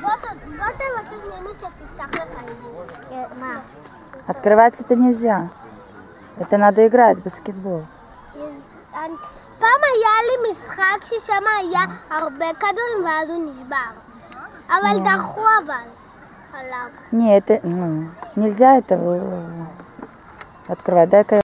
Открывать это нельзя. Это надо играть в баскетбол. פעם היה לי משחק ששם היה הרבה כדורים ואז הוא נשבר. אבל דרכו עליו. Не, это нельзя это открывать. Дай-ка